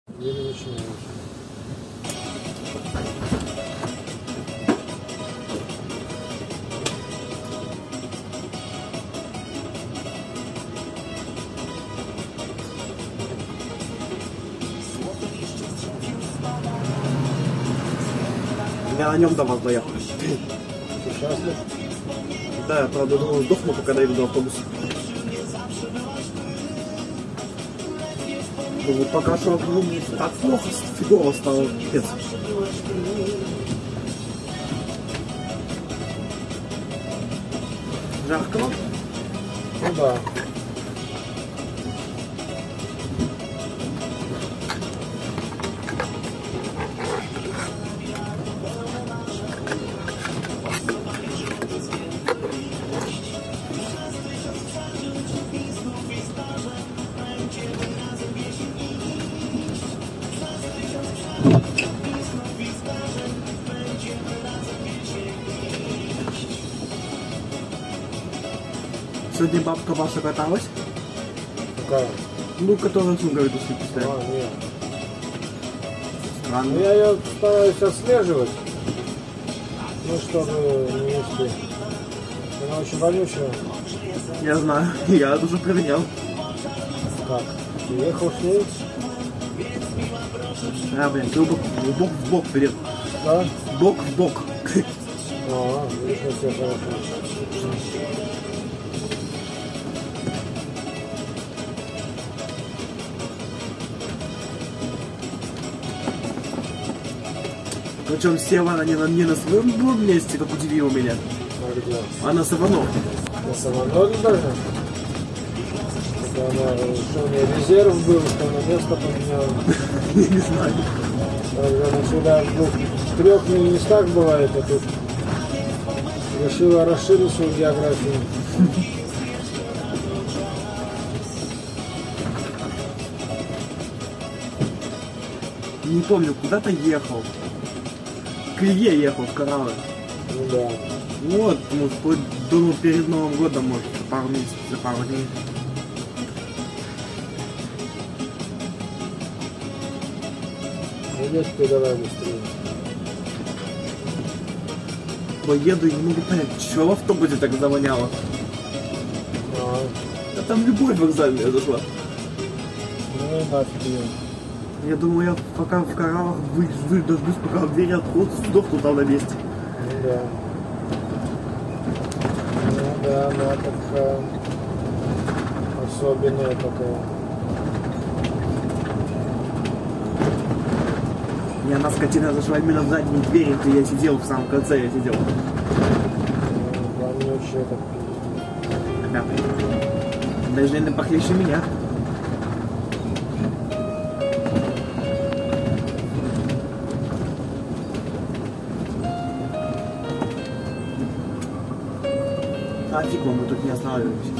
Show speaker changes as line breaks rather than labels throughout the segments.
Я не начинаю.
Я на нем до вас доехал.
Ты счастлив?
Да, я правда думал, сдохну, пока доеду до автобуса. Ну, вот пока что ну, так плохо, фигово стало, пипец. Жарко вам?
Ну да.
Сегодня бабка ваша каталась?
Какая?
Ну, которая с говорит, что постоянно.
А, нет.
Странно.
Ну, я ее стараюсь отслеживать. Ну, чтобы не нести. Она очень вонючая.
Я знаю, я уже проверял.
Как? Ты ехал с ней?
А, блин, ты бок в бок вперед.
Да?
Бок в бок.
А, видишь, на тебя хорошо.
Причем села она не на своем месте, как удивило меня,
А где?
а на Савано.
На самолете даже? Это она, что у нее резерв был, что она место поменяла.
Я не знаю.
Она всегда в трех местах бывает, а тут решила расширить свою географию.
Не помню, куда-то ехал. К Илье ехал, в Кораллы.
Ну да.
Вот, может, думал, перед Новым годом, может, за пару месяцев, за пару дней.
Ну, ты давай быстрее.
Поеду и не могу понять, что в автобусе так завоняло.
А,
Да там любовь вокзальная зашла.
ну и нафиг ее.
Я думаю, я пока в Кораллах дождусь, пока двери откроются, сдохну там на месте.
Ну да. Ну да, она такая особенная такая.
И она, скотина, зашла именно в задние двери, где я сидел, в самом конце я сидел.
Вонючая так.
Ребята, даже, наверное, похлеще меня. А фиг вам, мы тут не останавливаемся.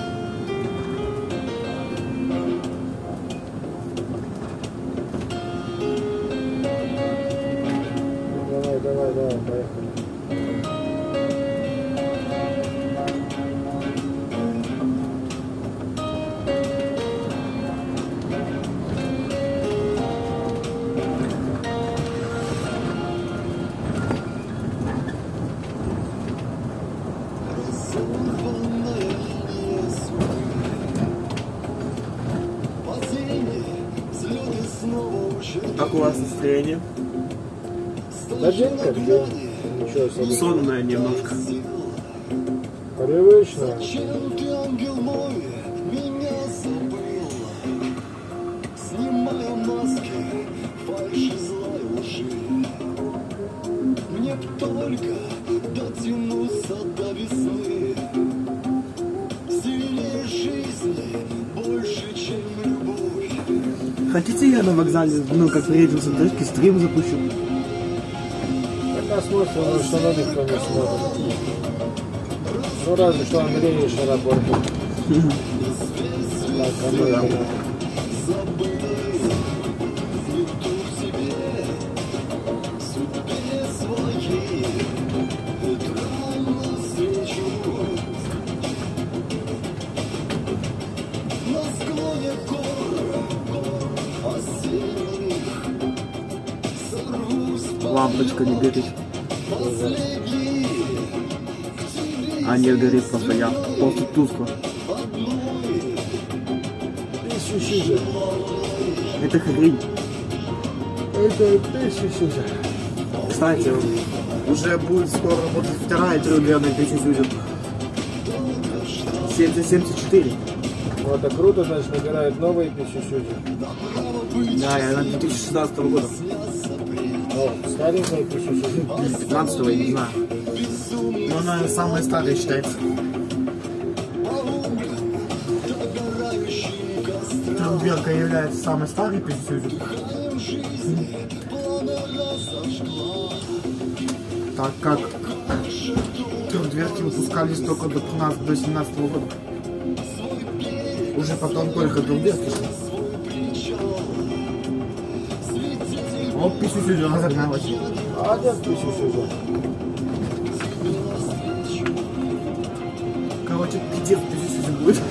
Давай, поехали.
Как у вас настроение?
Да день как день. Ничего особенного.
Сонное немножко.
Привычно.
Зачем ты, ангел мой, меня забыл? Снимая маски, фальши злой лжи. Мне б только дотянуться до весны. Сильнее жизни, больше, чем любовь.
Хотите, я на вокзале, ну, как приедем с Андрюшки, стрим запущу?
Так осмысленно, что на никто не смотрит. Ну разве что Андрей еще работает. Так, а мы это...
На склоне гор осенних
лампочка не горит. А нет, горит просто ярко, просто тускло. Это хрень.
Это 1000.
Кстати, уже будет скоро работать вторая трехдверная пищесюзер. 7074.
Вот это круто, значит, набирает новые пищесюзер.
Да, я на 2016 года.
О, старенькая пищесюзер.
15-го, я не знаю. Но она самая старая считается. Трехдверка является самой старой пищесюзер. Так как трехдверки выпускались только до 17 года. Уже потом только трехдверки шли. О, пищесюзер разогналась.
А нет пищесюзер.
Короче, пиздец пищесюзер будет.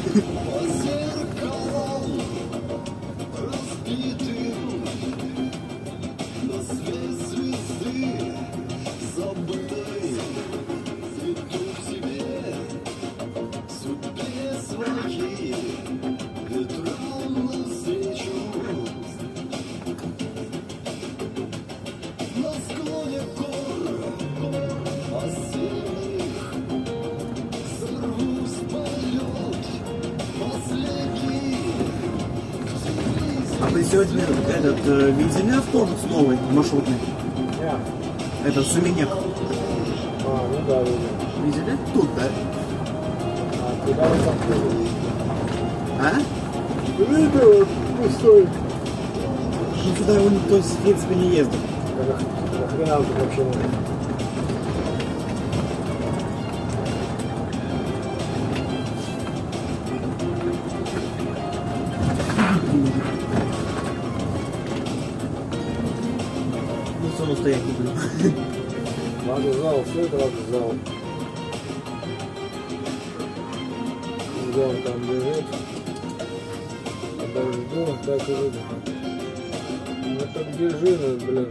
А ты сегодня этот видели автобус новый, маршрутный? Это Шеменек.
А, ну да, видел.
Видели? Тут, да?
А куда вы там ходите?
А?
Видел, пустой.
Ну сюда его никто, в принципе, не ездит.
Нахрена тут вообще нужно?
Ну, все равно стоять не буду.
Вокзал, все это вокзал. Где он там лежит? Подожду, так и выйду. Ну так бежи, ну, блин.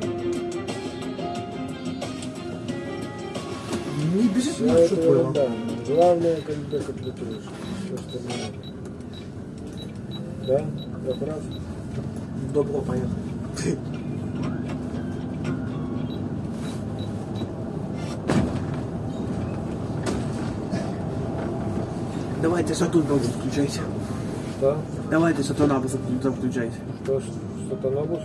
Не бежит,
Все
ну,
это
что понял.
да. Главное, когда комплектуешь. Все, что надо. Да? Я прав?
Добро, поехали. Давайте Сатурнабус включайте.
Что?
Давайте Сатурнабус включайте.
Что-то набус?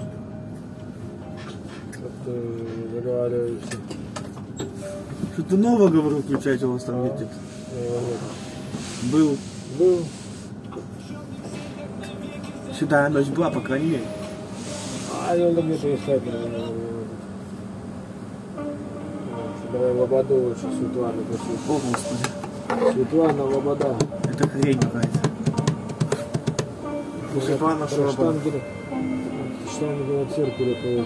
Как ты заговариваешься?
Что-то новое, говорю, включайте, у вас там едет. Был.
Был.
Сюда ночь была, по крайней мере.
А я люблю где-то искать, наверное. Давай Лободу лучше, Светлана.
О, Господи.
Светлана Лобода.
Это хрень какая-то. Светлана Шалобода.
Штангеля циркуля поет.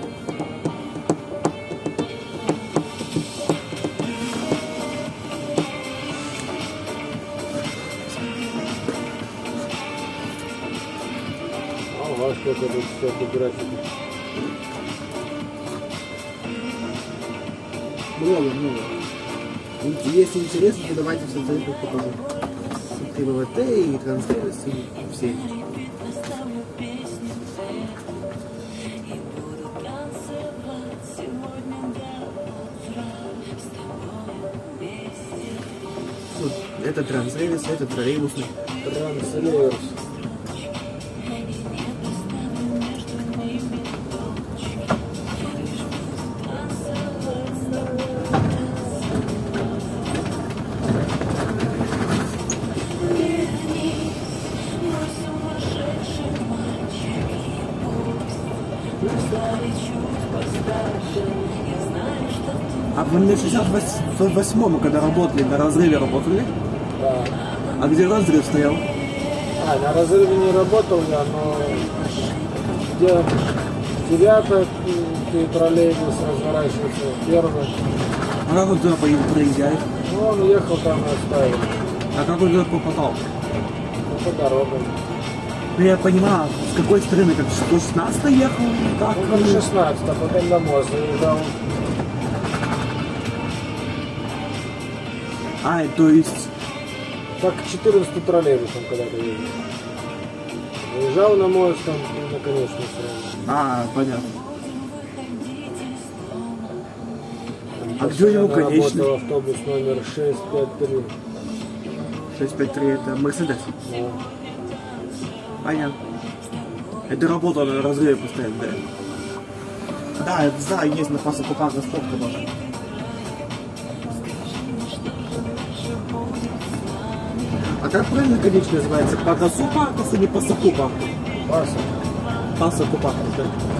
Ага, сколько тут всяких графиков.
Много. Если интересно, то давайте в соцсетях покажу. И ВВТ, и Трансферс, и все. Вот это Трансферс, это троллейбусный.
Трансреверс.
А вы на 68-м, когда работали, на разрыве работали?
Да.
А где разрыв стоял?
А, на разрыве не работал я, но где девяток и троллейбус разворачивается первый.
А как он туда проезжает?
Ну, он ехал там и оставил.
А как он туда попадал?
Ну, по дорогам.
Ну я понимаю, с какой стороны, как 116 ехал? Как?
Ну, как 16, а потом на мост заезжал.
А, то есть...
Так 14 троллейбусом когда-то ездил. Выезжал на мост там и на конечную сразу.
А, понятно. А где у
Постоянно
него конечный?
работал автобус номер 653.
653 это Мерседес.
Да.
Понятно. Это работа на разрыве постоянно, да? Да, это знаю, есть на Пасокупах на спорте тоже. А как правильно конечный называется? Пасокупах или Пасокупах?
Паса.
Пасокупах, да.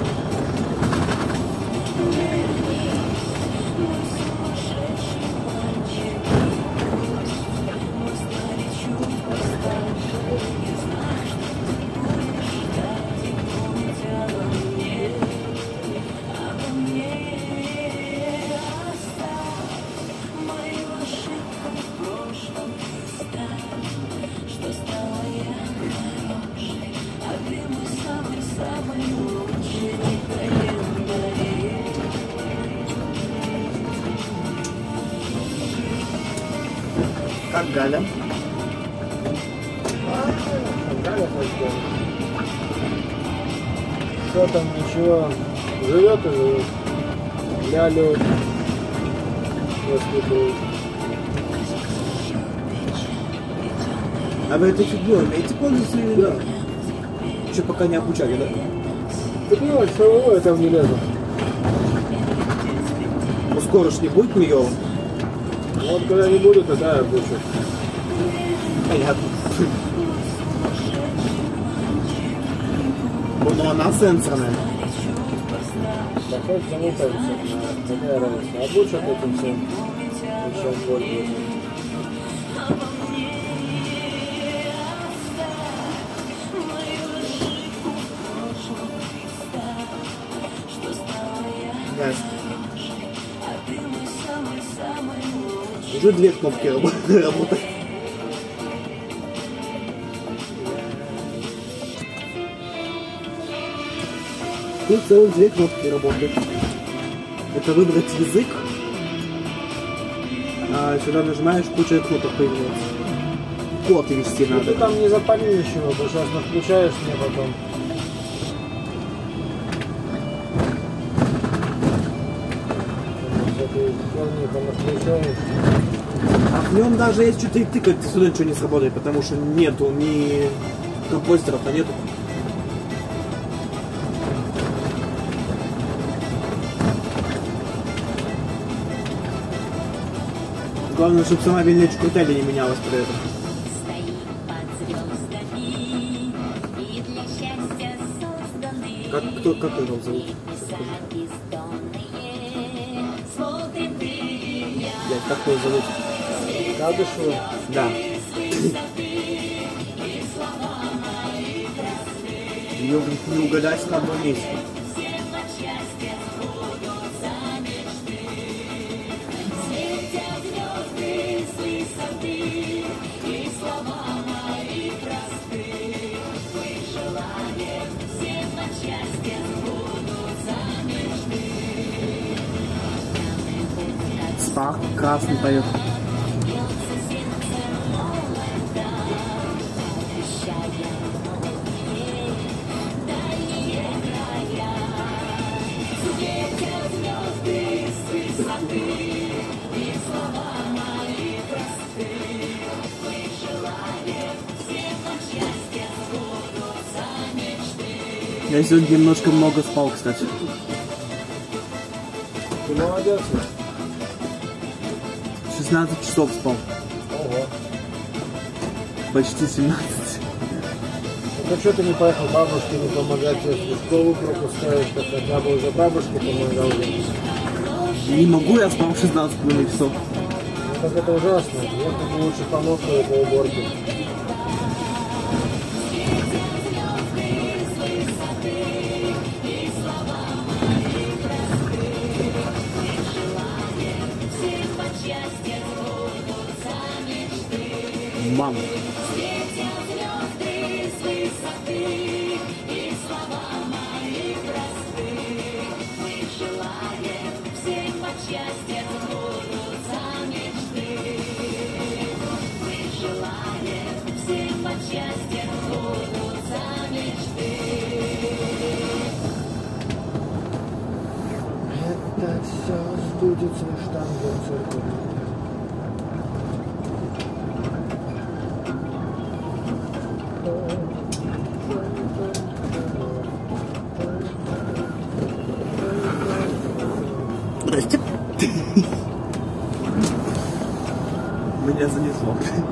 Как Галя?
Галя пойдет. Что там, ничего, живет и живет. Лялю воспитывает.
А вы этой фигней умеете пользоваться или да? Еще пока не обучали, да?
Ты понимаешь, самого я там не лезу.
Ну скоро ж не будет нее.
Вот когда не будет, тогда я обучу.
Понятно. Ну она сенсорная.
Да хоть замутаемся. Какая разница? Обучат этим всем. И чем пользуются.
Ясно. Уже две кнопки работают. Тут целых две кнопки работают. Это выбрать язык. А сюда нажимаешь, куча кнопок появляется. Код ввести
Ну
надо.
ты там не запали ничего, потому что включаешь мне потом. Всякие херни там отключаешь.
А в нем даже есть что-то и тыкать, сюда ничего не сработает, потому что нету ни композиторов-то нету. Главное, чтобы сама вильничка крутели не менялась при этом. Как его зовут? Блядь, как его зовут?
Кадышева?
Да. Ее не угадать на одном месте. Спарк красный поет. Я сегодня немножко много спал, кстати.
Ты молодец.
16 часов спал.
Ого.
Почти 17.
Ну что ты не поехал бабушке не помогать, если школу пропускаешь, то хотя бы уже бабушке помогал.
Не могу, я спал 16,5 часов.
Ну так это ужасно. Я бы лучше помог по этой уборке.
Мама.
опять все сдудется штангом церковь.
Здрасте. Меня занесло.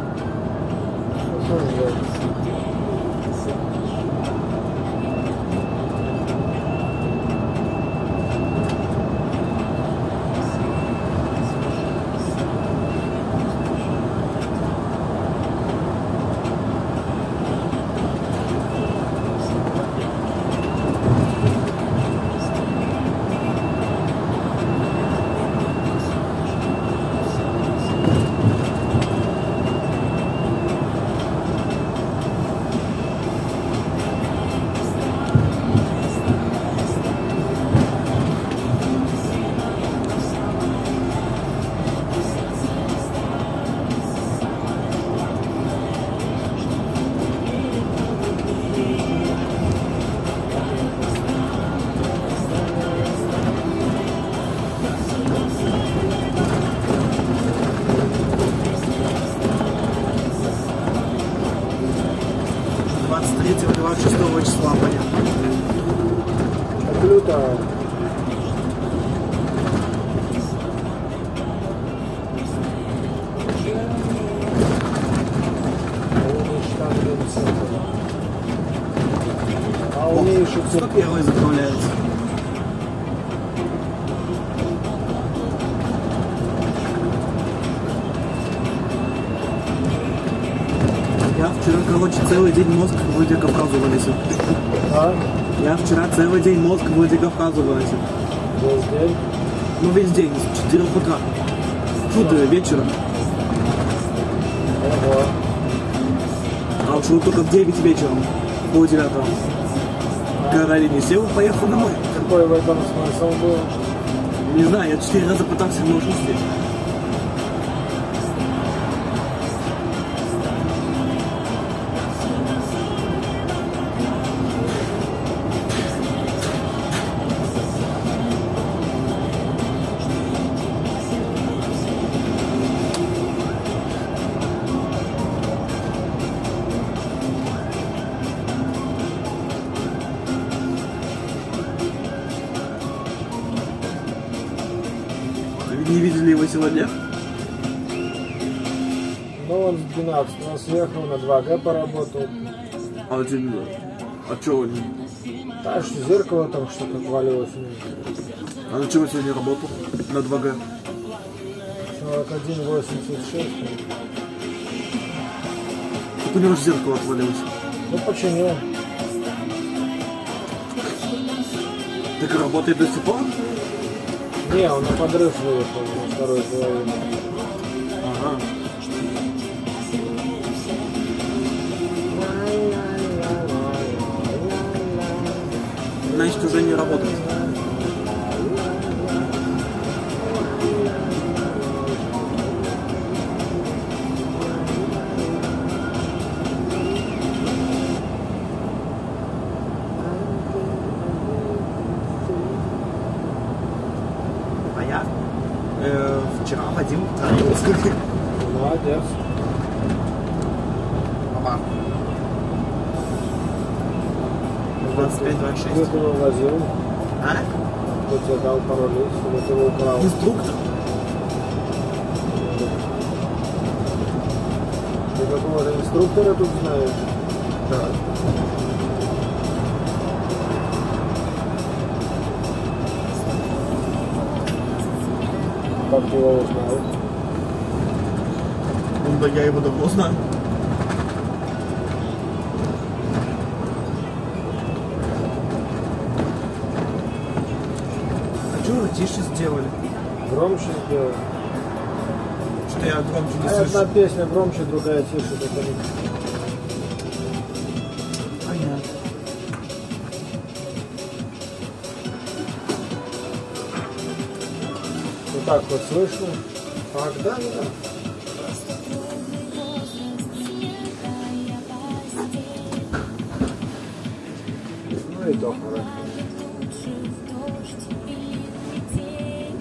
Числа, понятно.
Люто. А у нее еще
Что первый заправляется? Я вчера, короче, целый день мозг в Владикавказу выносил.
А?
Я вчера целый день мозг в Владикавказу выносил.
Весь день?
Ну, весь день, с 4 утра. Фу, до вечера.
Ого.
А ушел только в 9 вечером, пол 9. Когда не сел, поехал домой.
Какой в этом смысл был?
Не знаю, я 4 раза пытался, но уже успеть. Не видели его сегодня?
Ну, он с 12-го съехал, на 2Г поработал.
А что он?
Да, что зеркало там что-то отвалилось.
А на чего сегодня работал? На 2Г?
41,86.
Так у него же зеркало отвалилось.
Ну, починил.
Так и работает до сих пор?
Не, он на подрыв выехал на второй половине.
Ага. Значит, уже не работает. А я вчера водил троллейбус.
Молодец.
Ага. 25-26.
Кто его возил?
А?
Кто тебе дал пароль, или ты его украл?
Инструктор.
Ты какого-то инструктора тут знаешь?
Да.
Как ты его узнал?
Ну да, я его давно знаю. А что вы тише сделали?
Громче сделал.
Что я громче не
А одна
слышу?
песня громче, другая тише. Это не...
Понятно.
Вот так вот слышно. Так, да, да. Ну и то хорошо.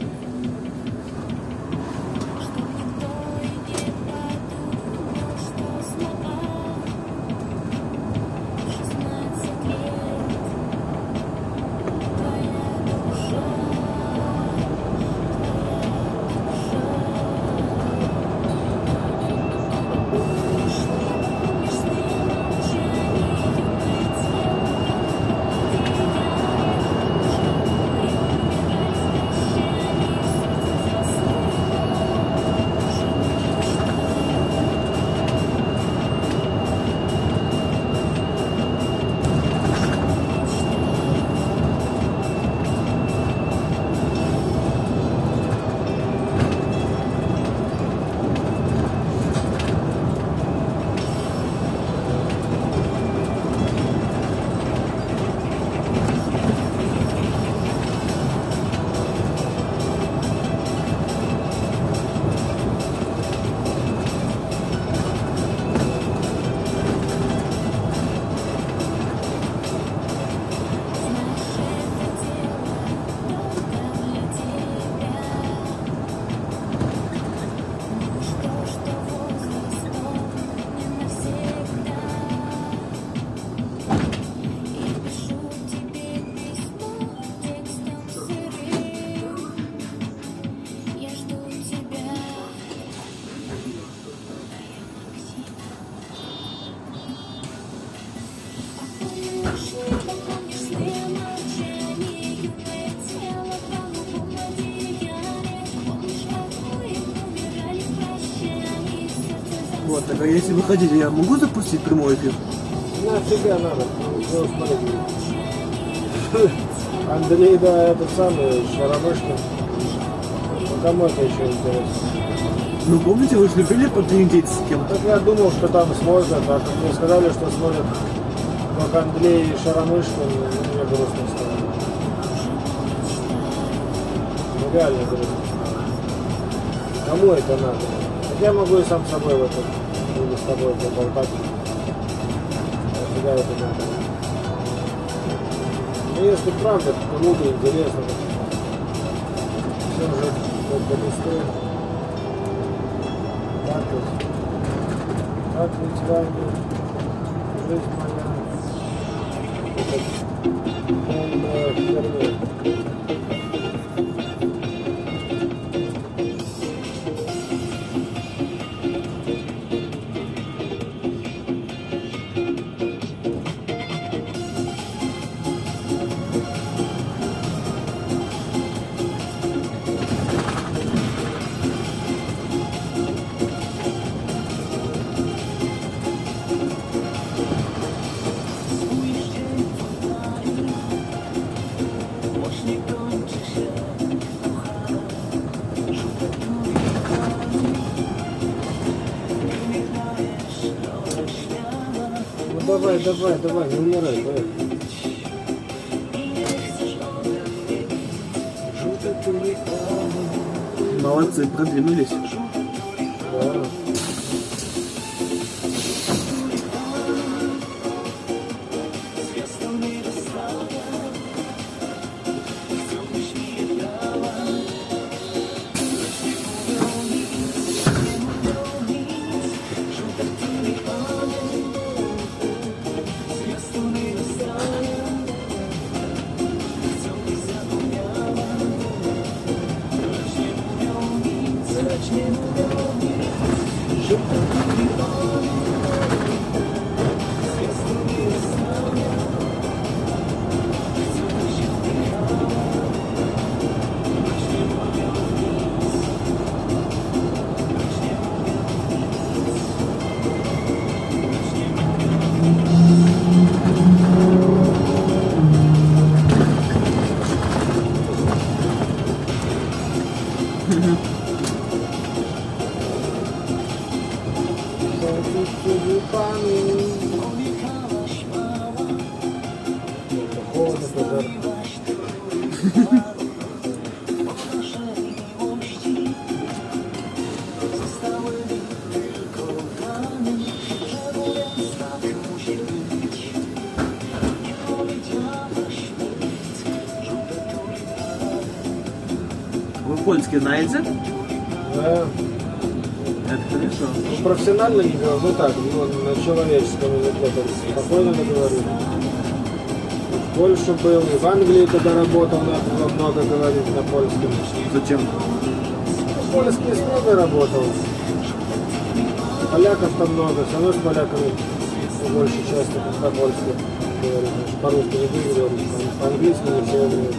Вот, так а если вы хотите, я могу запустить прямой эфир?
Нафига надо? Ну, смотри. Андрей, да, этот самый, Шаромышкин. Кому это еще интересно?
Ну, помните, вы же любили потрендить с кем-то?
Так я думал, что там смотрят, а как мне сказали, что смотрят как Андрей и Шаромышкин, ну, мне грустно стало. Ну, реально грустно стало. Кому это надо? Так я могу и сам с собой в этом, или с тобой поболтать. Нафига это надо? Ну, если правда, кому-то интересно, все же только не стоит. Как ведь вами жизнь моя, это полная херня. Давай, не умирай, давай.
Молодцы, продвинулись.
Да. Холодно, пожар.
Вы польский знаете?
Да.
Это хорошо.
Ну, профессионально не говорю, ну так, ну, на человеческом языке так спокойно говорю. В Польше был, и в Англии тогда работал, надо много говорить на польском.
Зачем?
Польский с много работал. Поляков там много, все равно с поляками по большей части по-польски говорит. По-русски не буду говорить, по-английски не все говорят.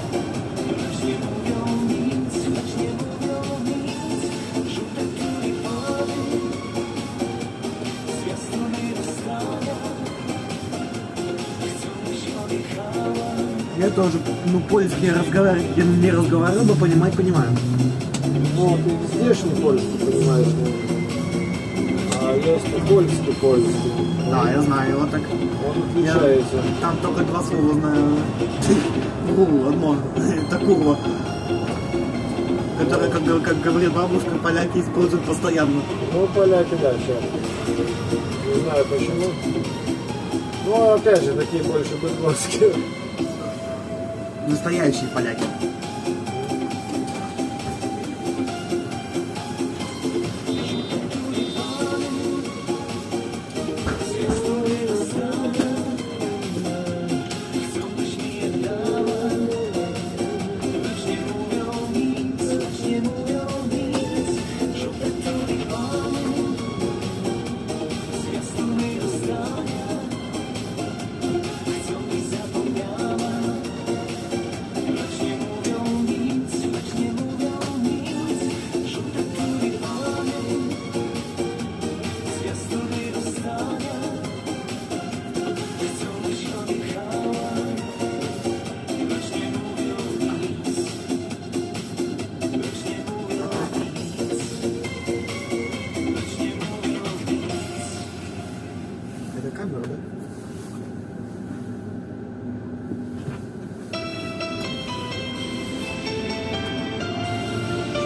Я тоже, ну, польский не разговариваю, но понимать понимаю.
Ну, ты здешний польский понимаешь, а есть и польский.
Да, я знаю его так.
Он отличается.
Там только два слова знаю. Одно. Это курва. Которое, как говорит бабушка, поляки используют постоянно.
Ну, поляки, да, сейчас. Не знаю почему. Ну, опять же, такие больше быдловские.
Настоящие поляки.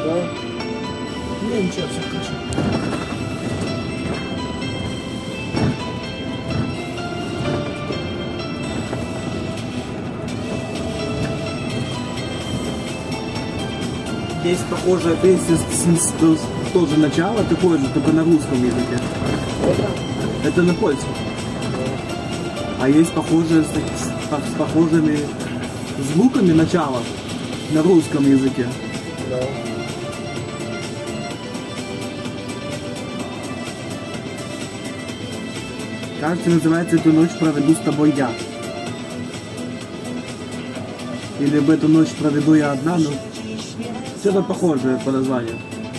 Что?
Не, ничего, все хорошо. Есть похожее, то есть тоже начало такое же, только на русском языке. Это на польском. А есть похожее с похожими звуками начала на русском языке.
Да.
Кажется, называется «Эту ночь проведу с тобой я». Или «В эту ночь проведу я одна», но что-то похожее по названию.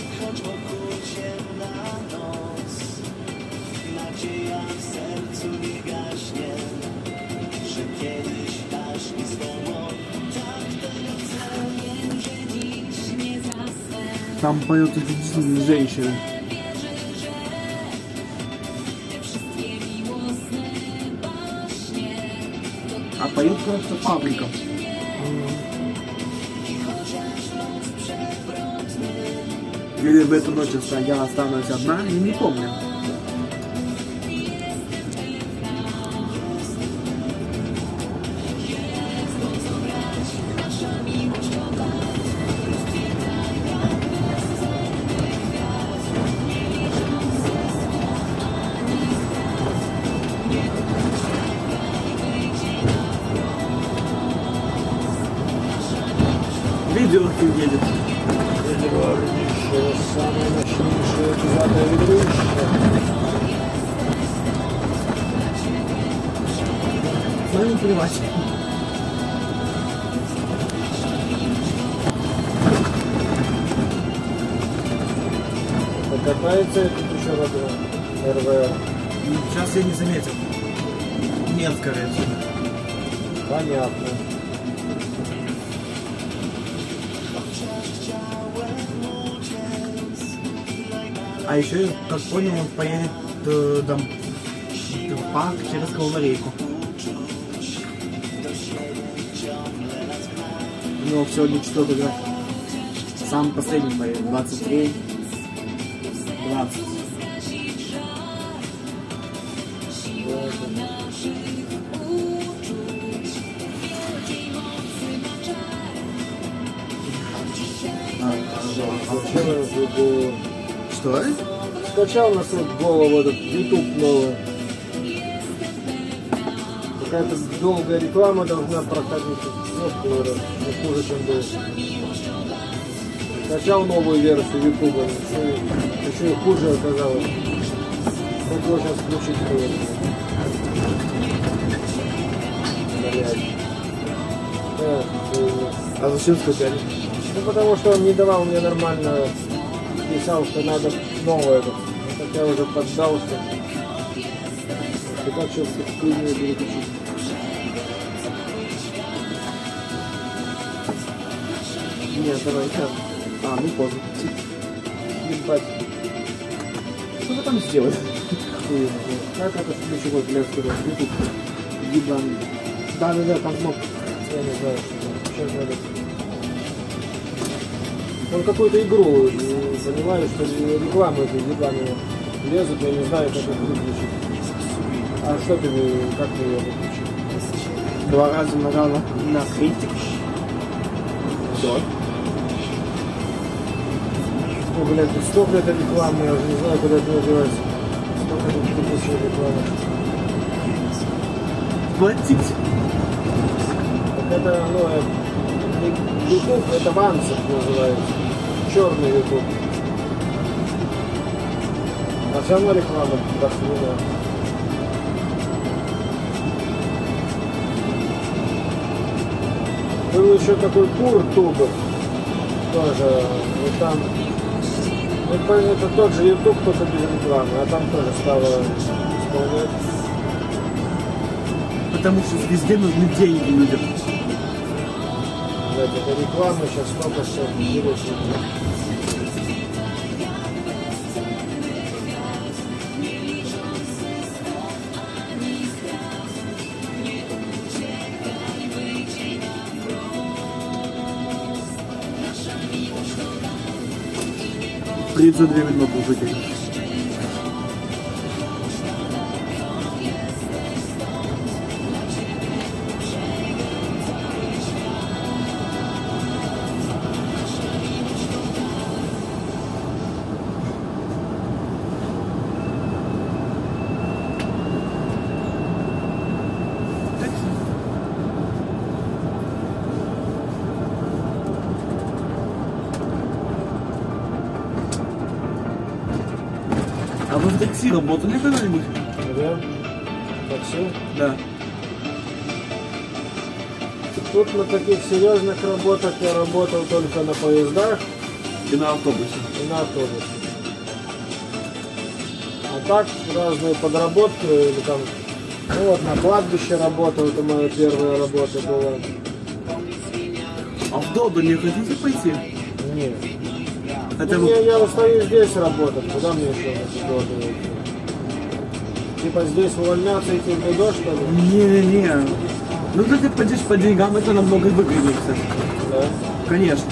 Там поет женщина. А поет, кажется, Павликов. Или в эту ночь я останусь одна, я не помню. Видео едет.
Ведущая, самая мощнейшая пузатая ведущая.
Смотри, плевать.
Покатается этот еще вагон РВР.
Сейчас я не заметил. Нет, скорее всего.
Понятно.
А еще, как понял, он поедет в парк через Коломарейку. У него сегодня что-то график. Сам последний поедет, 23, 20.
Зачем я забыл?
Что?
Скачал на свою голову этот YouTube новый. Какая-то долгая реклама должна проходить. Софтвера, не хуже, чем был. Скачал новую версию YouTube, еще и хуже оказалось. Как его сейчас включить было?
А зачем скачали?
Ну потому что он не давал мне нормально, писал, что надо новое. Ну, так я уже поддался. И как сейчас хуйню переключить?
Нет, давай сейчас. А, ну поздно.
Ебать.
Что вы там сделали?
Хуй. Как это ключевой для студента? YouTube.
Ебаный.
Да, там кнопка. Я не знаю, что там. Сейчас надо. Он какую-то игру, понимаю, что рекламы эти ебаные лезут, я не знаю, как их выключить. А что ты, как ты ее выключил?
2 раза нажал на критик. Все.
О, блядь, тут столько это рекламы, я уже не знаю, куда это девается. Столько тут выключил рекламы.
Платить.
Так это, ну, YouTube, это Ванцев называется. Черный YouTube. А все равно реклама дохуя. Был еще такой Куртубов. Тоже. Вот там. Это тот же YouTube, только без рекламы. А там тоже стало исполнять.
Потому что везде нужны деньги людям.
Блядь, это реклама сейчас столько все берет.
32 минуты уже. А вы в такси работали когда-нибудь?
Да. Такси.
Да.
Тут на таких серьезных работах я работал только на поездах
И на автобусе.
и на автобусе. А так разные подработки или там, ну вот на кладбище работал, это моя первая работа была.
А в Доду не хотите пойти?
Нет.
Хотя
Ну,
бы...
я устаю здесь работать, куда мне еще на Доду идти? Типа здесь увольняться, идти в Дудо, что ли?
Не-не-не. Ну, когда ты пойдешь по деньгам, это намного выгоднее, кстати.
Да.
Конечно.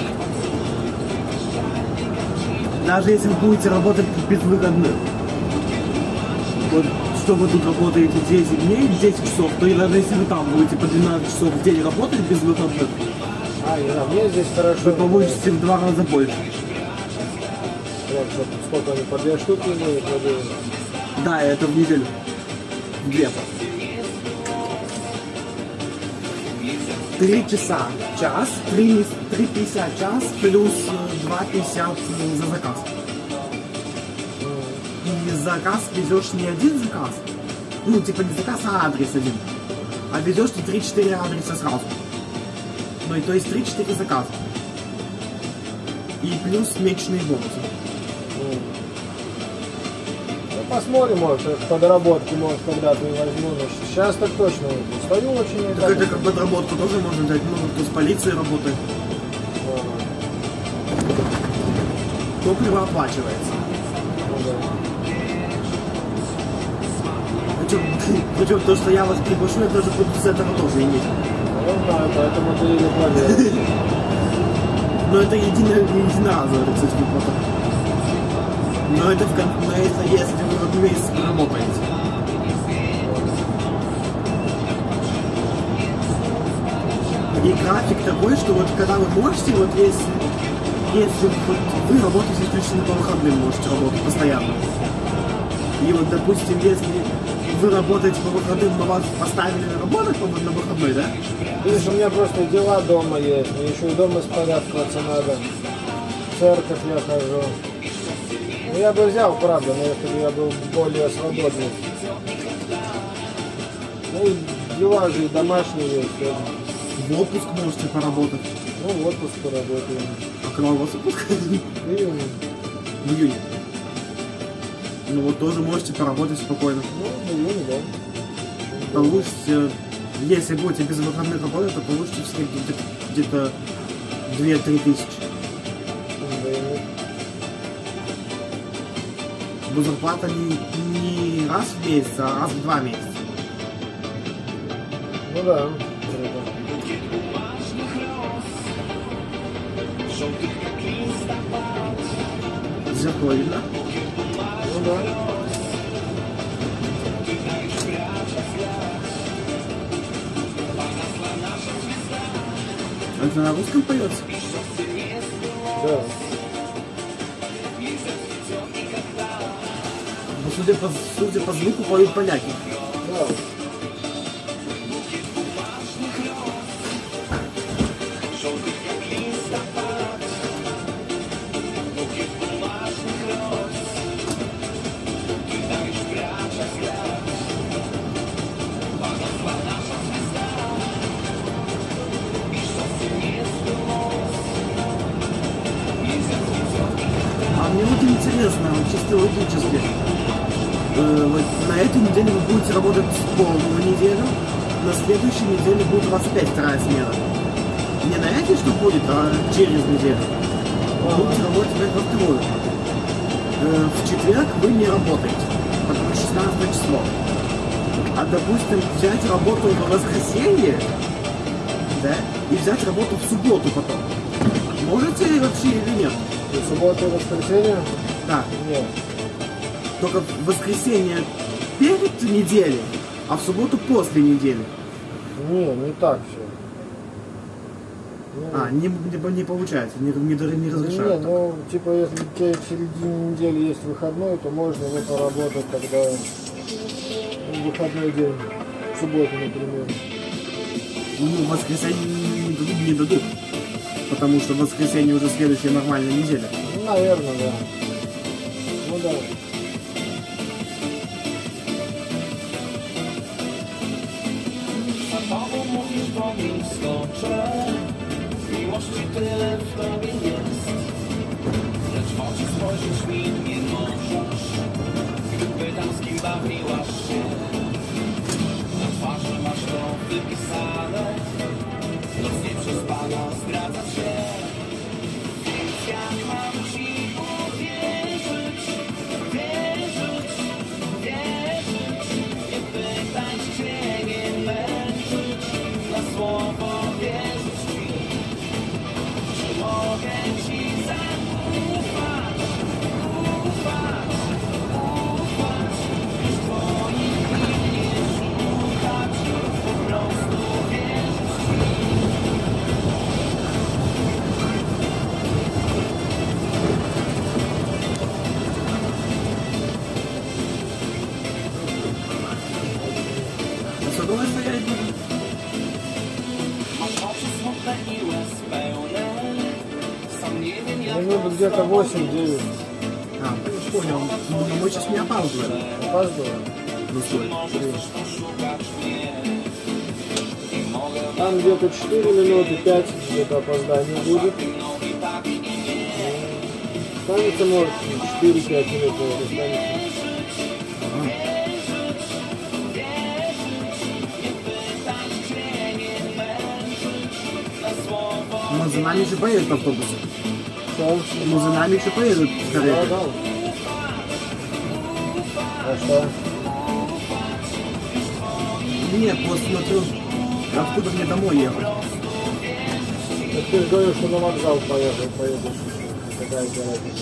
Даже если вы будете работать без выходных. Вот, что вы тут работаете 10 дней, 10 часов, то и даже если вы там будете по 12 часов в день работать без выходных,
А, не знаю, мне здесь хорошо.
вы получите в 2 раза больше.
Прям, сколько они, по 2 штуки имеют в неделю?
Да, это в неделю. В 2. 3 часа час, 3,50 час плюс 2,50 за заказ. И заказ везешь не один заказ, ну типа не заказ, а адрес один. А везешь ты 3-4 адреса сразу. Ну и то есть 3-4 заказа. И плюс месячные бонусы.
Ну, посмотрим, может, подработки, может, когда-то и возьму. Но сейчас так точно устаю очень.
Так это как подработку тоже можно взять, много кто с полицией работает. Топливо оплачивается.
Ну, да.
Причем то, что я вас приглашу, я тоже буду с этого тоже иметь.
Я знаю, поэтому ты и не планируешь.
Но это единоразово, кстати, выплата. Но это если вы в месяц работаете. И график такой, что вот когда вы можете, вот если вот вы работаете исключительно по выходным, можете работать постоянно. И вот, допустим, если вы работаете по выходным, но вас поставили работать на выходной, да?
Видишь, у меня просто дела дома есть, мне еще и дома спорядковаться надо. В церковь я хожу. Ну, я бы взял, правда, но если бы я был более свободный. Ну, и дела же и домашние есть.
В отпуск можете поработать.
Ну, в отпуск поработаем.
А когда у вас отпуск?
В июне.
В июне. Ну вот тоже можете поработать спокойно.
Ну, в июне, да.
Получите, если будете без выходных работать, то получите в среднем где-то 2-3 тысячи. Но зарплата не раз в месяц, а раз в 2 месяца.
Ну да.
Зеркало видно?
Ну да.
Это на русском поется?
Да.
Но судя по звуку, поют поляки.
Да.
А мне вот интересно, чисто логически. Вот на этой неделе вы будете работать полную неделю, на следующей неделе будет у вас опять вторая смена. Не на этой, что будет, а через неделю. Будете работать опять во вторую. В четверг вы не работаете, потому что 16 число. А допустим, взять работу в воскресенье, да, и взять работу в субботу потом. можете вообще или нет?
И суббота и воскресенье?
Да.
Нет.
Только в воскресенье перед неделей, а в субботу после недели.
Не так все.
Не получается, не разрешают.
Не, ну, типа, если у тебя в середине недели есть выходной, то можно его поработать тогда в выходной день, в субботу, например.
Ну, в воскресенье не дадут, потому что в воскресенье уже следующая нормальная неделя.
Ну, наверное, да. Ну да.
Za tobą mówisz, bo mi skoczę. Miłości tyle w tobie jest, lecz w oczy spojrzeć mi nie możesz. Pytam, z kim bawiłaś się. Na twarzy masz to wypisane. Noc nieprzespana zdradza się. Więc jak mam ci uwierzyć, wierzyć, wierzyć. Nie pytaj się, nie męczyć. Na słowo wierzyć ci. Czy mogę ci zaufać, ufać, ufać. Już twoich dni nie szukać. Po prostu wierzyć ci.
Все равно стоять буду.
Masz oczy smutne i łez pełne. Sam nie wiem jak
Минут где-то 8-9.
Понял. Ну, мы сейчас не опаздываем.
Опаздываю.
Ну, стой.
możesz poszukać mnie. I mogę
Там где-то 4 минуты, 5 где-то опоздания будет.
mną i tak i nie.
Останется, может, 4-5 минут, наверное, останется.
Но за нами еще поедут автобусы.
Что?
Ну, за нами еще поедут
Да,
кареты.
да. А что?
Нет, просто смотрю, откуда мне домой ехать.
Так ты же говорил, что на вокзал поедешь. Какая у тебя разница?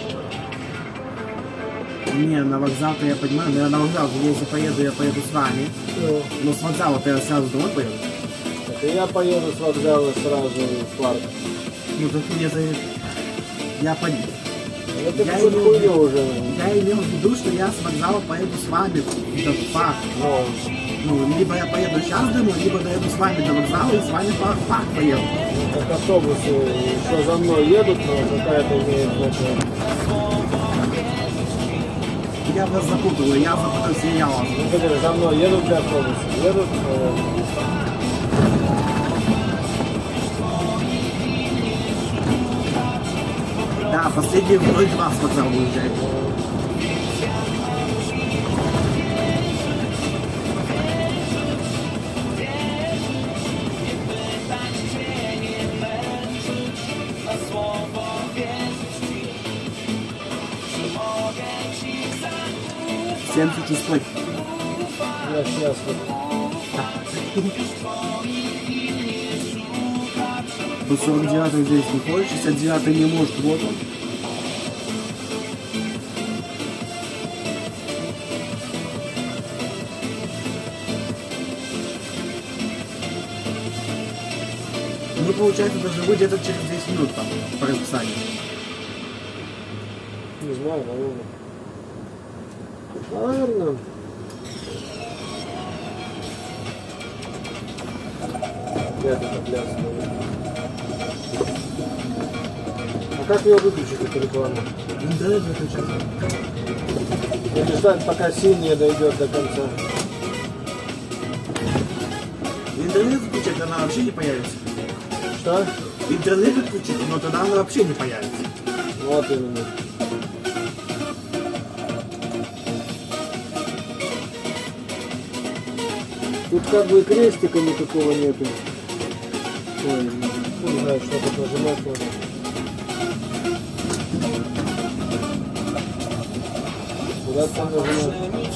Не, на вокзал-то я понимаю, но я на вокзал, если поеду, я поеду с вами.
Ну,
Но с вокзала-то я сразу домой поеду.
так и я поеду с вокзала сразу в парк.
Ну, так мне за... Я поеду.
Это
Я
какую-то
имел в
хуйню
виду-
уже.
Я имел в виду, что я с вокзала поеду с вами в парк.
Ну,
Ну, либо я поеду сейчас домой, либо доеду с вами до вокзала и с вами в парк поеду.
как автобусы еще за мной едут, но какая-то имеет значение.
Я вас запутал, я запутался, и я вас.
Ну, смотри, за мной едут для автобуса. Едут,
Да, последний в 02 с вокзала уезжает. Всем чувствовать.
я счастлив.
До 49 здесь не ходит, 69 не может, вот он. Ну, получается, даже вы где-то через 10 минут там, по расписанию.
Не знаю, наверное. Наверное. Опять это пляска. А как ее выключить, эту рекламу?
Интернет выключается.
Или ждать, пока синяя дойдет до конца?
Интернет выключать, она вообще не появится.
Что?
Интернет выключить, но тогда она вообще не появится.
Вот именно. Тут как бы и крестика никакого нету. Ой, не знаю, что тут нажимать надо. Куда там нажимать?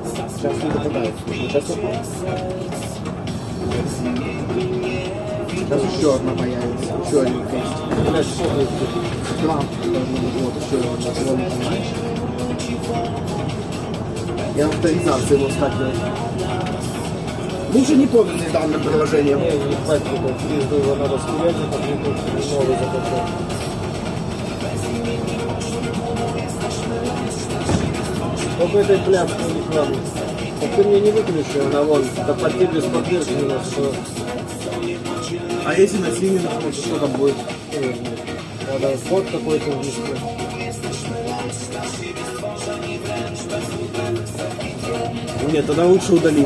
Сейчас не попадает. Сейчас попадает.
Сейчас еще одна появится. Еще один крестик.
Блядь, что это?
Лампа должна быть. Вот еще одна. Вон, понимаешь? Я авторизацию его скачиваю. Вы же не пользуетесь данным приложением.
Не хватит, пизду его надо стрелять, а потом новый закачать. Только этой пляжной рекламы. Так ты мне не выключил, она вон, доплати без поддержки у нас, что...
А если на синий нажмете, что там будет?
Надо код какой-то ввести.
Нет, тогда лучше удалить.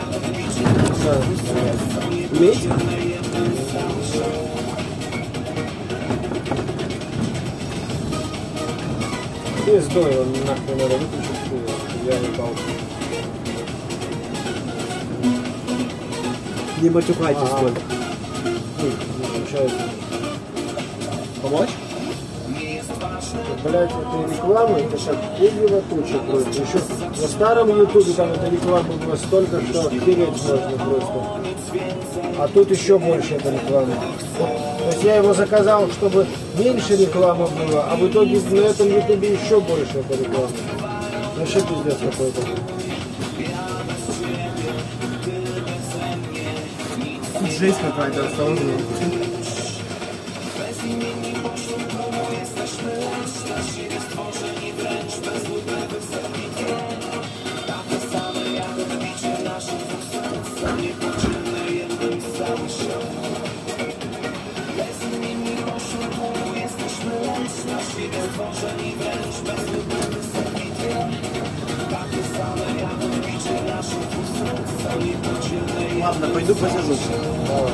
Умеете?
Пиздой, он нахуй надо выключить, я ебал.
Не матюкайтесь только.
Не получается.
Помочь?
Блять, это реклама, это как пугливо туча просто. Еще на старом ютубе там эта реклама была столько, что переть можно просто. А тут еще больше эта реклама. То есть я его заказал, чтобы меньше рекламы было, а в итоге на этом ютубе еще больше эта реклама. Вообще пиздец какой-то.
Жесть какая-то, осторожно. Ладно, пойду посижу.
Давай.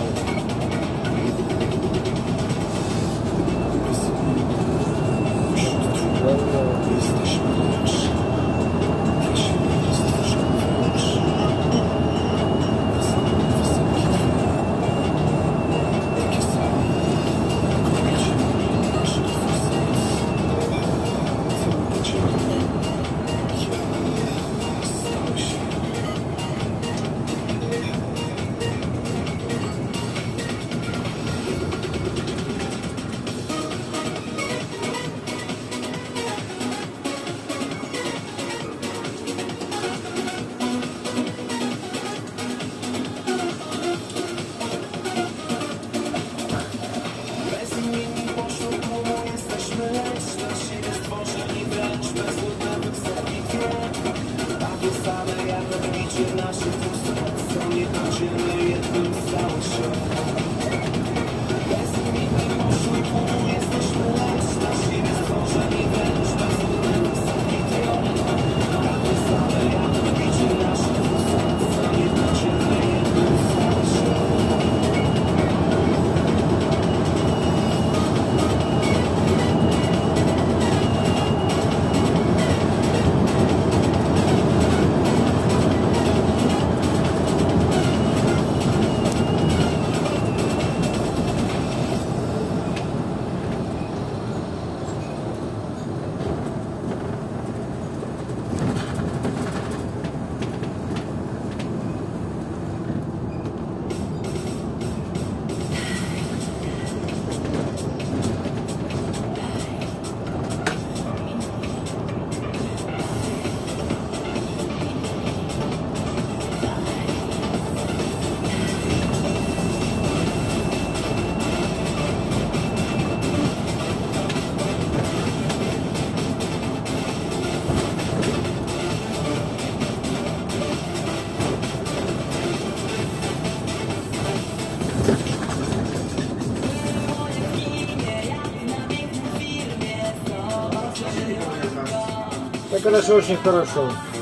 Так это же очень хорошо.